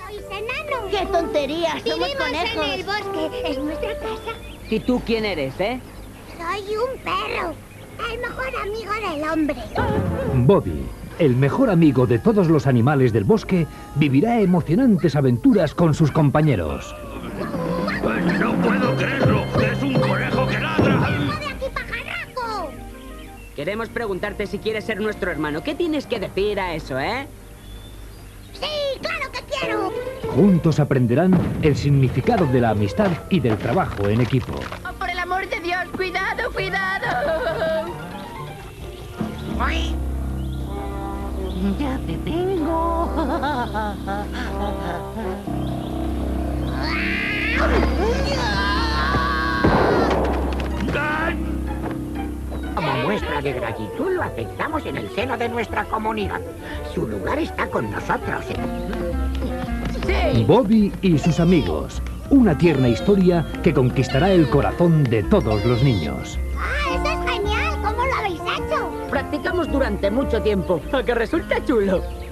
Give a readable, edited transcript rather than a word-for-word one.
Sois enanos. ¡Qué tontería! ¡Somos Vivimos conejos! en el bosque. Es nuestra casa. ¿Y tú quién eres, eh? Soy un perro. El mejor amigo del hombre. Bobby, el mejor amigo de todos los animales del bosque, vivirá emocionantes aventuras con sus compañeros. ¡No puedo creerlo! ¡Es un conejo que ladra! ¡De aquí, pajarraco! Queremos preguntarte si quieres ser nuestro hermano. ¿Qué tienes que decir a eso, eh? ¡Sí, claro que quiero! Juntos aprenderán el significado de la amistad y del trabajo en equipo. ¡Oh, por el amor de Dios! ¡Cuidado, cuidado! ¡Ya te tengo! Como muestra de gratitud lo aceptamos en el seno de nuestra comunidad. Su lugar está con nosotros. ¡Sí! Bobby y sus amigos. Una tierna historia que conquistará el corazón de todos los niños. ¡Ah, eso es genial! ¿Cómo lo habéis hecho? Practicamos durante mucho tiempo, a que resulta chulo.